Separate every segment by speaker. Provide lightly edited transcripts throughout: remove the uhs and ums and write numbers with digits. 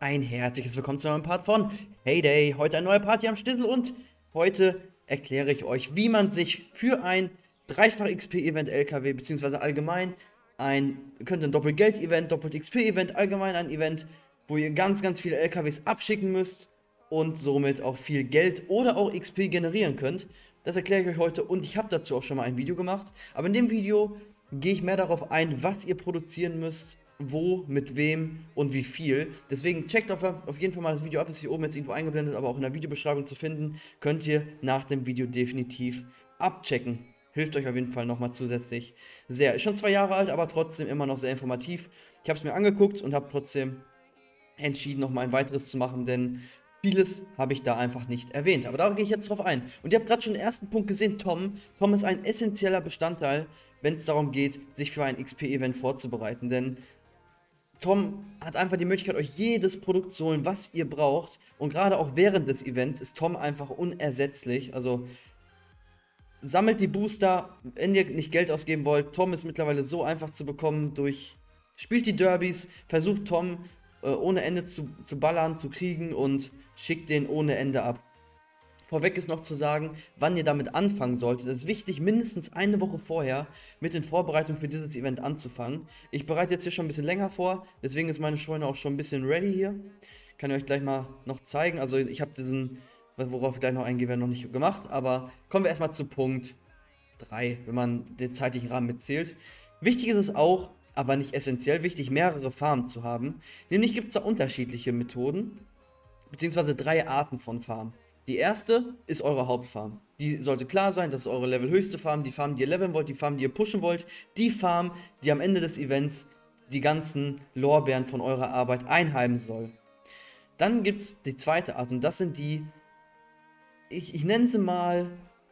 Speaker 1: Ein herzliches Willkommen zu einem neuen Part von Heyday. Heute ein neuer Part hier am Stissel und heute erkläre ich euch, wie man sich für ein Dreifach XP-Event LKW bzw. allgemein ihr könnt ein Doppelgeld-Event, Doppelt-XP-Event, allgemein ein Event, wo ihr ganz viele LKWs abschicken müsst und somit auch viel Geld oder auch XP generieren könnt. Das erkläre ich euch heute und ich habe dazu auch schon mal ein Video gemacht. Aber in dem Video gehe ich mehr darauf ein, was ihr produzieren müsst, wo, mit wem und wie viel. Deswegen checkt auf jeden Fall mal das Video ab, ist hier oben jetzt irgendwo eingeblendet, aber auch in der Videobeschreibung zu finden. Könnt ihr nach dem Video definitiv abchecken. Hilft euch auf jeden Fall nochmal zusätzlich sehr. Ist schon 2 Jahre alt, aber trotzdem immer noch sehr informativ. Ich habe es mir angeguckt und habe trotzdem entschieden, nochmal ein weiteres zu machen, denn vieles habe ich da einfach nicht erwähnt. Aber da gehe ich jetzt drauf ein. Und ihr habt gerade schon den ersten Punkt gesehen, Tom. Tom ist ein essentieller Bestandteil, wenn es darum geht, sich für ein XP-Event vorzubereiten. Denn Tom hat einfach die Möglichkeit, euch jedes Produkt zu holen, was ihr braucht. Und gerade auch während des Events ist Tom einfach unersetzlich. Also sammelt die Booster, wenn ihr nicht Geld ausgeben wollt. Tom ist mittlerweile so einfach zu bekommen durch... Spielt die Derbys, versucht Tom ohne Ende zu ballern, zu kriegen und schickt den ohne Ende ab. Vorweg ist noch zu sagen, wann ihr damit anfangen solltet. Es ist wichtig, mindestens eine Woche vorher mit den Vorbereitungen für dieses Event anzufangen. Ich bereite jetzt hier schon ein bisschen länger vor, deswegen ist meine Scheune auch schon ein bisschen ready hier. Kann ich euch gleich mal noch zeigen. Also ich habe diesen, worauf ich gleich noch eingehe, noch nicht gemacht. Aber kommen wir erstmal zu Punkt 3, wenn man den zeitlichen Rahmen mitzählt. Wichtig ist es auch, aber nicht essentiell wichtig, mehrere Farmen zu haben. Nämlich gibt es da unterschiedliche Methoden, beziehungsweise 3 Arten von Farmen. Die erste ist eure Hauptfarm. Die sollte klar sein, das ist eure levelhöchste Farm, die Farm, die ihr leveln wollt, die Farm, die ihr pushen wollt, die Farm, die am Ende des Events die ganzen Lorbeeren von eurer Arbeit einheimsen soll. Dann gibt es die zweite Art und das sind die, ich nenne sie mal,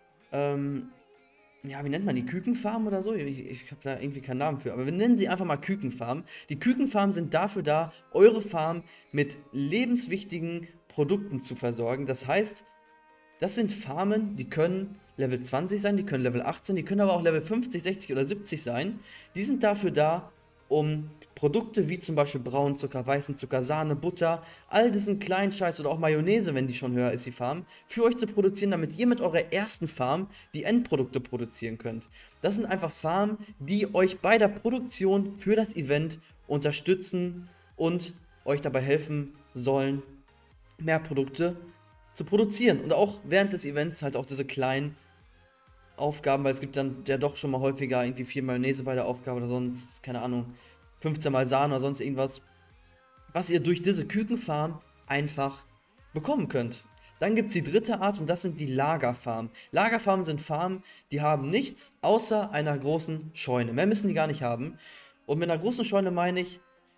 Speaker 1: ja, wie nennt man die? Kükenfarm oder so? Ich habe da irgendwie keinen Namen für. Aber wir nennen sie einfach mal Kükenfarm. Die Kükenfarmen sind dafür da, eure Farm mit lebenswichtigen Produkten zu versorgen. Das heißt, das sind Farmen, die können Level 20 sein, die können Level 18, die können aber auch Level 50, 60 oder 70 sein. Die sind dafür da, um Produkte wie zum Beispiel braunen Zucker, weißen Zucker, Sahne, Butter, all diesen kleinen Scheiß oder auch Mayonnaise, wenn die schon höher ist, die Farm, für euch zu produzieren, damit ihr mit eurer ersten Farm die Endprodukte produzieren könnt. Das sind einfach Farmen, die euch bei der Produktion für das Event unterstützen und euch dabei helfen sollen, mehr Produkte zu produzieren. Und auch während des Events halt auch diese kleinen Aufgaben, weil es gibt dann ja doch schon mal häufiger irgendwie 4 Mayonnaise bei der Aufgabe oder sonst, keine Ahnung, 15 mal Sahne oder sonst irgendwas, was ihr durch diese Kükenfarm einfach bekommen könnt. Dann gibt es die dritte Art und das sind die Lagerfarmen. Lagerfarmen sind Farmen, die haben nichts außer einer großen Scheune. Mehr müssen die gar nicht haben. Und mit einer großen Scheune meine ich,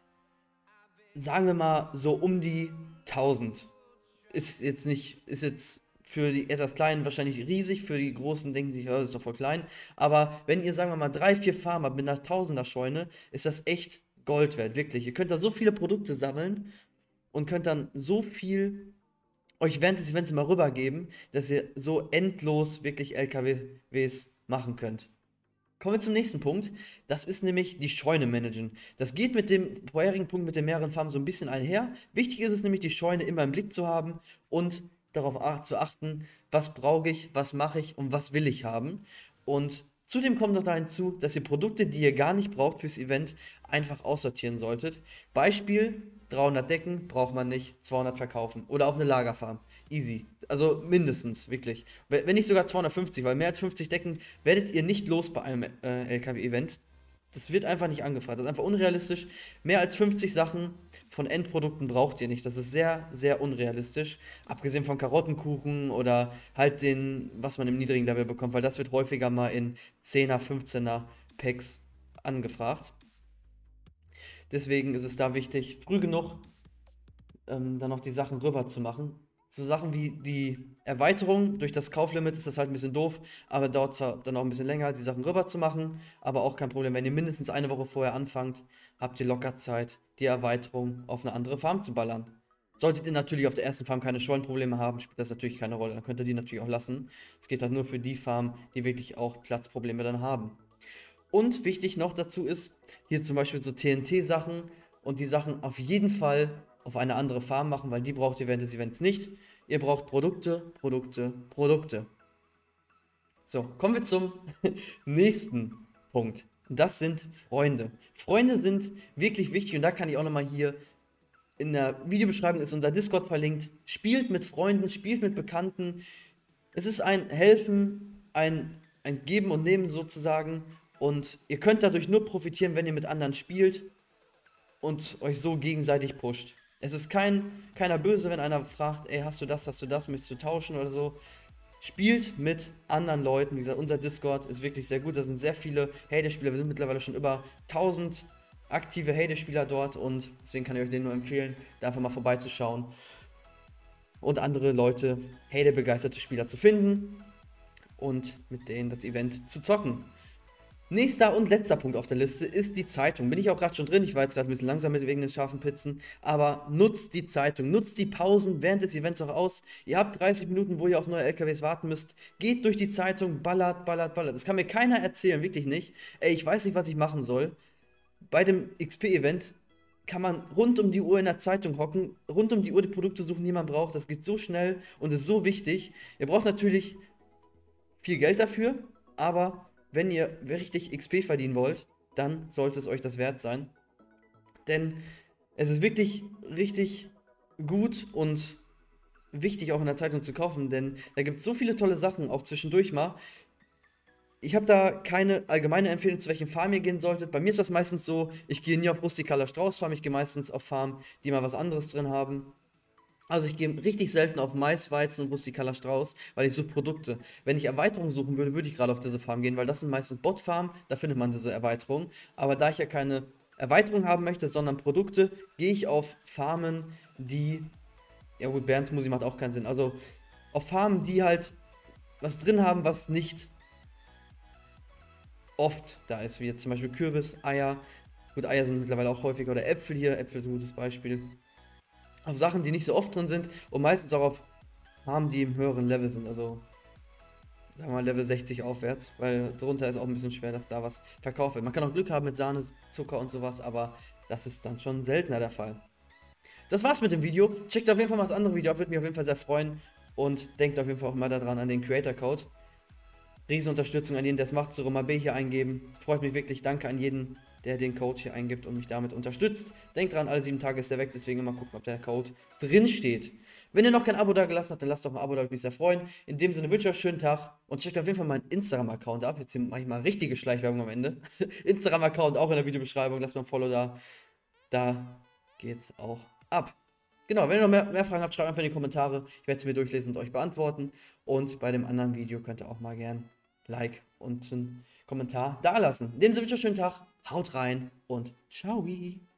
Speaker 1: sagen wir mal so um die 1000. Ist jetzt für die etwas Kleinen wahrscheinlich riesig, für die Großen denken sich, ja, das ist doch voll klein. Aber wenn ihr, sagen wir mal, 3, 4 Farmen habt mit einer Tausender-Scheune, ist das echt Gold wert, wirklich. Ihr könnt da so viele Produkte sammeln und könnt dann so viel euch während des Events immer rübergeben, dass ihr so endlos wirklich LKWs machen könnt. Kommen wir zum nächsten Punkt. Das ist nämlich die Scheune managen. Das geht mit dem vorherigen Punkt mit den mehreren Farmen so ein bisschen einher. Wichtig ist es nämlich, die Scheune immer im Blick zu haben und darauf zu achten, was brauche ich, was mache ich und was will ich haben. Und zudem kommt noch da hinzu, dass ihr Produkte, die ihr gar nicht braucht fürs Event, einfach aussortieren solltet. Beispiel, 300 Decken braucht man nicht, 200 verkaufen. Oder auf eine Lagerfarm. Easy. Also mindestens, wirklich. Wenn nicht sogar 250, weil mehr als 50 Decken werdet ihr nicht los bei einem LKW-Event. Das wird einfach nicht angefragt. Das ist einfach unrealistisch. Mehr als 50 Sachen von Endprodukten braucht ihr nicht. Das ist sehr unrealistisch. Abgesehen von Karottenkuchen oder halt den, was man im niedrigen Level bekommt, weil das wird häufiger mal in 10er, 15er Packs angefragt. Deswegen ist es da wichtig, früh genug dann noch die Sachen rüber zu machen. So Sachen wie die Erweiterung durch das Kauflimit ist das halt ein bisschen doof, aber dauert zwar dann auch ein bisschen länger, die Sachen rüber zu machen, aber auch kein Problem. Wenn ihr mindestens eine Woche vorher anfangt, habt ihr locker Zeit, die Erweiterung auf eine andere Farm zu ballern. Solltet ihr natürlich auf der ersten Farm keine Scheunenprobleme haben, spielt das natürlich keine Rolle. Dann könnt ihr die natürlich auch lassen. Es geht halt nur für die Farm, die wirklich auch Platzprobleme dann haben. Und wichtig noch dazu ist, hier zum Beispiel so TNT-Sachen und die Sachen auf jeden Fall auf eine andere Farm machen, weil die braucht ihr während des Events nicht. Ihr braucht Produkte, Produkte, Produkte. So, kommen wir zum nächsten Punkt. Das sind Freunde. Freunde sind wirklich wichtig und da kann ich auch nochmal hier in der Videobeschreibung ist unser Discord verlinkt. Spielt mit Freunden, spielt mit Bekannten. Es ist ein Helfen, ein Geben und Nehmen sozusagen. Und ihr könnt dadurch nur profitieren, wenn ihr mit anderen spielt und euch so gegenseitig pusht. Es ist keiner böse, wenn einer fragt, ey, hast du das, möchtest du tauschen oder so. Spielt mit anderen Leuten. Wie gesagt, unser Discord ist wirklich sehr gut. Da sind sehr viele Hades-Spieler. Wir sind mittlerweile schon über 1000 aktive Hades-Spieler dort und deswegen kann ich euch den nur empfehlen, da einfach mal vorbeizuschauen und andere Leute, Hades-begeisterte Spieler zu finden und mit denen das Event zu zocken. Nächster und letzter Punkt auf der Liste ist die Zeitung. Bin ich auch gerade schon drin, ich war jetzt gerade ein bisschen langsam wegen den scharfen Pizzen, aber nutzt die Zeitung, nutzt die Pausen während des Events auch aus. Ihr habt 30 Minuten, wo ihr auf neue LKWs warten müsst. Geht durch die Zeitung, ballert, ballert, ballert. Das kann mir keiner erzählen, wirklich nicht. Ey, ich weiß nicht, was ich machen soll. Bei dem XP-Event kann man rund um die Uhr in der Zeitung hocken, rund um die Uhr die Produkte suchen, die man braucht. Das geht so schnell und ist so wichtig. Ihr braucht natürlich viel Geld dafür, aber wenn ihr richtig XP verdienen wollt, dann sollte es euch das wert sein. Denn es ist wirklich richtig gut und wichtig auch in der Zeitung zu kaufen, denn da gibt es so viele tolle Sachen, auch zwischendurch mal. Ich habe da keine allgemeine Empfehlung, zu welchen Farm ihr gehen solltet. Bei mir ist das meistens so, ich gehe nie auf rustikaler Straußfarm, ich gehe meistens auf Farmen, die mal was anderes drin haben. Also ich gehe richtig selten auf Mais, Weizen und rustikaler Strauß, weil ich suche Produkte. Wenn ich Erweiterungen suchen würde, würde ich gerade auf diese Farm gehen, weil das sind meistens Bot-Farmen, da findet man diese Erweiterungen. Aber da ich ja keine Erweiterung haben möchte, sondern Produkte, gehe ich auf Farmen, die... Ja gut, Bärens Musi macht auch keinen Sinn. Also auf Farmen, die halt was drin haben, was nicht oft da ist, wie jetzt zum Beispiel Kürbis, Eier. Gut, Eier sind mittlerweile auch häufiger, oder Äpfel hier, Äpfel ist ein gutes Beispiel. Auf Sachen, die nicht so oft drin sind und meistens auch auf Farmen, die im höheren Level sind, also sagen wir mal Level 60 aufwärts, weil drunter ist auch ein bisschen schwer, dass da was verkauft wird. Man kann auch Glück haben mit Sahne, Zucker und sowas, aber das ist dann schon seltener der Fall. Das war's mit dem Video. Checkt auf jeden Fall mal das andere Video ab, würde mich auf jeden Fall sehr freuen und denkt auf jeden Fall auch mal daran an den Creator-Code. Riesenunterstützung an jeden, der es macht, Suroma B hier eingeben. Freut mich wirklich. Danke an jeden, der den Code hier eingibt und mich damit unterstützt. Denkt dran, alle 7 Tage ist der weg, deswegen immer gucken, ob der Code drin steht. Wenn ihr noch kein Abo da gelassen habt, dann lasst doch ein Abo da, würde mich sehr freuen. In dem Sinne wünsche ich euch einen schönen Tag und checkt auf jeden Fall meinen Instagram-Account ab. Jetzt hier mache ich mal richtige Schleichwerbung am Ende. Instagram-Account auch in der Videobeschreibung, lasst mal ein Follow da. Da geht's auch ab. Genau, wenn ihr noch mehr Fragen habt, schreibt einfach in die Kommentare. Ich werde sie mir durchlesen und euch beantworten. Und bei dem anderen Video könnt ihr auch mal gern Like und einen Kommentar dalassen. In dem Sinne wünsche ich euch einen schönen Tag, haut rein und ciao.